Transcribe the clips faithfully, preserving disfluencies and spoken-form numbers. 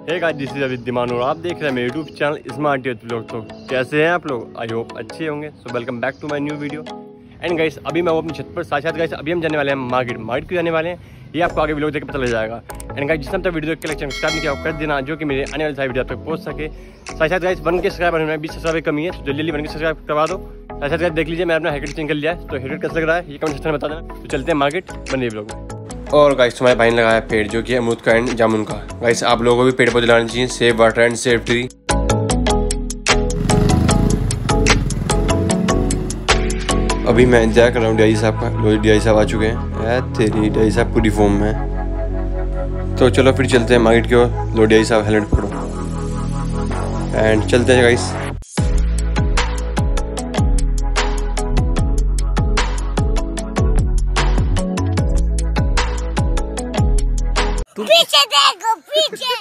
Hey guys, this is Abhit Diman और आप देख रहे हैं मेरे YouTube channel smart youth vlog. तो कैसे हैं आप लोग? आई होप अच्छे होंगे। So welcome back to my new video. And guys, अभी मैं वो अपनी छत पर साथ साथ गाइस अभी हम जाने वाले हैं मार्केट। मार्केट क्यों जाने वाले हैं ये आपको आगे वीडियो देख पता लग जाएगा। एंड गाइस, जिस टाइम तक वीडियो देख के चैनल सब्सक्राइब नहीं किया कर देना, जो कि मेरे आने वाली सारी वीडियो तक पहुंच सके। साथ साथ गाइस वन के सब्सक्राइबर में बीस सब्सक्राइबर कमी है, तो जल्दी जल्दी वन के सब्सक्राइब करवा दो। साथ साथ गाइस देख लीजिए मैं अपना हेयर कट चेंज कर लिया है, तो हेयर कट कैसे लग रहा है ये कमेंट सेक्शन में बता देना। तो चलते हैं मार्केट बने व्लॉग में। और गाइस, तुम्हारे भाई ने लगाया पेड़ जो कि अमरूद का एंड जामुन का। गाइस, आप लोगों को भी पेड़ पौधे लगाने चाहिए। Save water and save tree. अभी मैं इंतजार कर रहा हूँ डी आई साहब का। लो डी आई साहब आ चुके हैं। तेरी डी आई साहब पूरी फॉर्म में। तो चलो फिर चलते हैं मार्केट की ओर। लो डी आई साहब हेलमेट पकड़ो एंड चलते हैं गाइस। पीछे देखो, पीछे।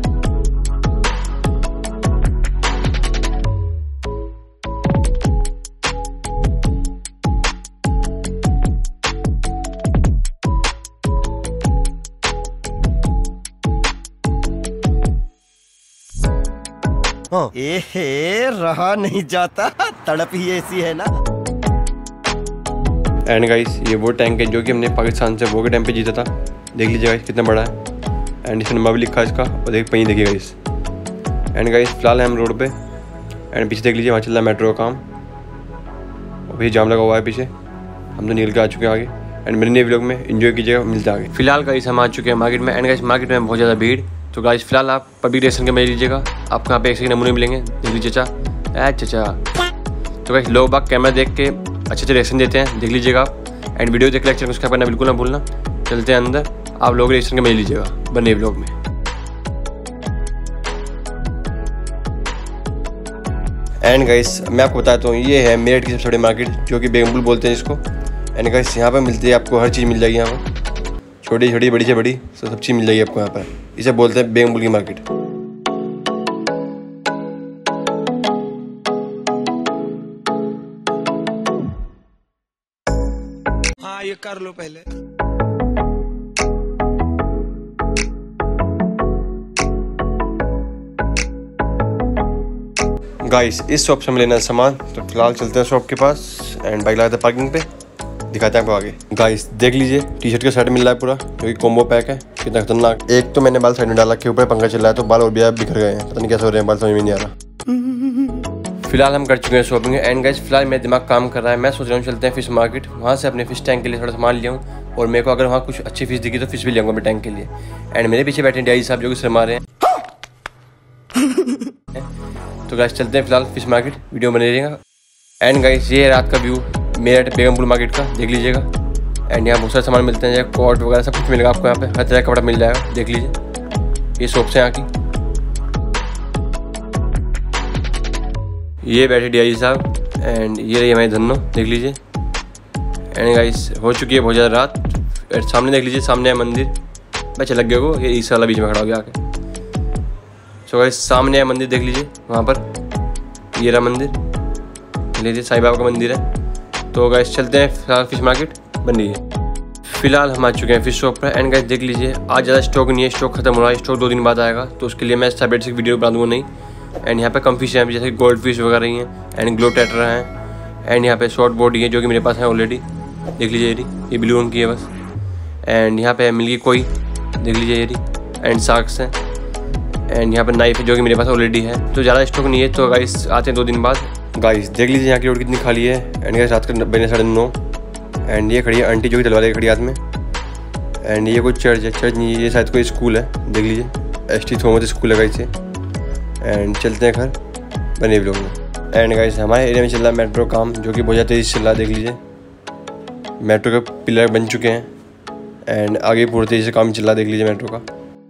एहे, रहा नहीं जाता, तड़प ही ऐसी है ना। एंड गाइस, ये वो टैंक है जो कि हमने पाकिस्तान से वो के टाइम पे जीता था। देख लीजिए गाइस कितना बड़ा है। एंड इसमें नंबर भी लिखा है इसका, और देख पही देखिए गाइस। एंड गाइस, फिलहाल है हम रोड पे। एंड पीछे देख लीजिए वहाँ चल रहा है मेट्रो का काम, और पीछे जाम लगा हुआ है पीछे। हम तो निकल के आ चुके हैं आगे। एंड मेरे नए व्लॉग में एंजॉय कीजिएगा, मिलते आगे। फिलहाल गाइस हम आ चुके हैं मार्केट में। एंड गाइस, मार्केट में बहुत ज़्यादा भीड़। तो गाइस फिलहाल आप पब्लिक रिएक्शन के में लीजिएगा, आपको यहाँ पे एक से नमूने मिलेंगे। देख लीजिए चाचा ऐ चाचा। तो गाइस, लोग बाग कैमरा देख के अच्छे अच्छे रिएक्शन देते हैं, देख लीजिएगा आप। एंड वीडियो देख के लेक्चर को सब्सक्राइब करना बिल्कुल ना भूलना। चलते हैं अंदर, आप लोग रिएक्शन के में लीजिएगा बने व्लॉग में। एंड गाइस, मैं आपको बताता हूँ, ये है मेरठ की सबसे बड़ी मार्केट जो कि बेगमपुल बोलते हैं इसको। एंड गाइस, यहाँ पर मिलती है आपको हर चीज़ मिल जाएगी। यहाँ पर छोटी छोटी बड़ी से बड़ी तो सब चीज़ मिल जाएगी आपको यहाँ पर। इसे बोलते हैं बेगमपुल की मार्केट। हाँ, ये कर लो पहले। गाइस, इस शॉप से हमें लेना है सामान। तो फिलहाल चलते हैं शॉप के पास एंड बाइक लगाते हैं पार्किंग पे, दिखाते हैं आपको आगे। गाइस देख लीजिए, टी शर्ट का सेट मिल रहा है पूरा, जो कि कॉम्बो पैक है। कितना खतरनाक। एक तो मैंने बाल साइड में डाला के ऊपर पंखा चल रहा है, तो बाल और भी बिखर गए हैं। पता नहीं कैसे हो रहे हैं बाल, समझ में नहीं आ रहा। फिलहाल हम कर चुके हैं शॉपिंग। एंड गाइस, फिलहाल मेरा दिमाग काम कर रहा है। मैं सोच रहा हूँ चलते हैं फिश मार्केट, वहाँ से अपने फिश टैंक के लिए थोड़ा सामान लिया हूँ। और मेरे को अगर वहाँ कुछ अच्छी फिश दिखी तो फिश भी लियाऊंगा अपने टैंक के लिए। एंड मेरे पीछे बैठे डी आई साहब जो कि शर्मा रहे हैं। तो गाइस चलते हैं फिलहाल फिश मार्केट, वीडियो बने रहेगा। एंड गाइस, ये है रात का व्यू मेरठ बेगमपुल मार्केट का, देख लीजिएगा। एंड यहाँ बहुत सारे सामान मिलते हैं, जैसे कोट वगैरह सब कुछ मिलेगा आपको यहाँ पे। हर तरह का कपड़ा मिल जाएगा, देख लीजिए। ये शॉप से यहाँ की। ये बैठे डी आई साहब एंड ये रही हमारी धन्नो, देख लीजिए। एंड गाइस, हो चुकी है बहुत ज़्यादा रात। सामने देख लीजिए, सामने है मंदिर। बच्चे लग गए को ये ईसा वाला बीच में खड़ा हो गया आके। सो गाइस, सामने है मंदिर, देख लीजिए वहाँ पर। ये रहा मंदिर, लीजिए साईं बाबा का मंदिर है। तो गाइस चलते हैं फिलहाल फिश मार्केट बन रही है। फिलहाल हम आ चुके हैं फिश शॉप पर। एंड गाइस देख लीजिए, आज ज़्यादा स्टॉक नहीं है, स्टॉक खत्म हो रहा है। स्टॉक दो दिन बाद आएगा, तो उसके लिए मैं सेपरेट से वीडियो बना दूँगा नहीं। एंड यहाँ पे कम फिश हैं, जैसे गोल्ड फिश वगैरह ही हैं। एंड ग्लो टेट्रा हैं। एंड यहाँ पे शॉर्ट बॉडी है जो कि मेरे पास है ऑलरेडी, देख लीजिए। ये ये ब्लू रंग की है बस। एंड यहाँ पे मिल्की कोई, देख लीजिए ये। एंड सार्क्स हैं। एंड यहाँ पे नाइफ है जो कि मेरे पास ऑलरेडी है। तो ज़्यादा स्टॉक नहीं है, तो गाइस आते हैं दो दिन बाद। गाइस देख लीजिए यहाँ की रोड कितनी खाली है। एंड गाइस, रात का बजे साढ़े नौ। एंड ये खड़ी है आंटी जो कि तलवार खड़ी हाथ में। एंड ये कोई चर्च है, चर्च नहीं, ये शायद कोई स्कूल है, देख लीजिए। एस टी थॉमस स्कूल है गाइस। एंड चलते हैं घर बने व्लॉग में। एंड गाइस, हमारे एरिया में चल रहा है मेट्रो काम, जो कि बहुत ज़्यादा तेज़ी चल रहा है, देख लीजिए। मेट्रो के पिलर बन चुके हैं। एंड आगे पूरी तेज़ी से काम चल रहा है, देख लीजिए मेट्रो का।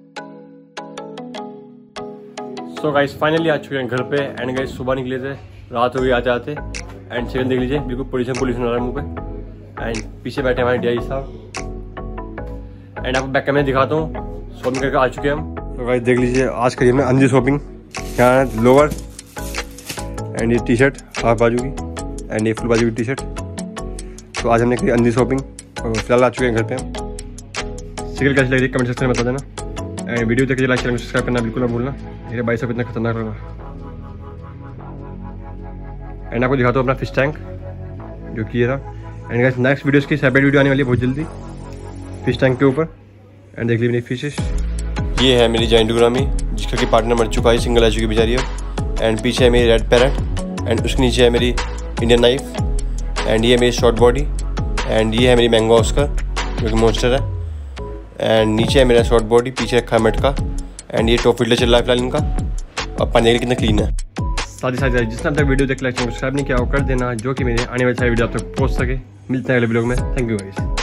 सो गाइस, फाइनली आ चुके हैं घर पे। एंड गाइस, सुबह निकले थे, रात हो गई आते आते। एंड सेकंड देख लीजिए, बिल्कुल पोल्यूशन पोल्यूशन हो रहा है मुँह पे। एंड पीछे बैठे हमारे डी आई साहब। एंड आपको बैक कैमरे दिखाता हूँ, शॉपिंग करके आ चुके हैं हम। तो गाइस देख लीजिए, आज करिए हमने अंधी शॉपिंग। यहाँ है लोअर एंड ये टी शर्ट हाफ बाजू की, एंड ये फुल बाजू की टी शर्ट। तो आज हमने करी अंधी शॉपिंग और फिलहाल आ चुके हैं घर पे हम। सिकल कैसी लग रही है कमेंट सेक्शन में बता देना। एंड वीडियो देख के लाइक चैनल सब्सक्राइब करना बिल्कुल ना भूलना। मेरे भाई साहब इतना खतरनाक लगा। एंड आपको दिखाता हूँ अपना फिश टैंक जो कि ये रहा। एंड गाइस नेक्स्ट वीडियो की सेपरेट वीडियो आने वाली है बहुत जल्दी फिश टैंक के ऊपर। एंड देख लीजिए मेरी फिशेस। ये है मेरी जाइंट गुरामी जिसका कि पार्टनर मर चुका है, सिंगल आ चुकी बेचारी है। एंड पीछे है मेरी रेड पैरेट एंड उसके नीचे है मेरी इंडियन नाइफ। एंड ये मेरी शॉर्ट बॉडी। एंड ये है मेरी मैंगो ऑस्कर जो कि मॉन्स्टर है। एंड नीचे है मेरा शॉर्ट बॉडी, पीछे रखा है मटका। एंड ये टॉप फिल्टर चल रहा है फिलहाल इनका। अब पानी कितना क्लीन है। साथ ही साथ जिसने अब तक वीडियो देख लाइक सब्सक्राइब नहीं किया वो कर देना, जो कि मेरे आने वाली सारी वीडियो आप तक पहुँच सके। मिलते हैं अगले ब्लॉग में। Thank you guys.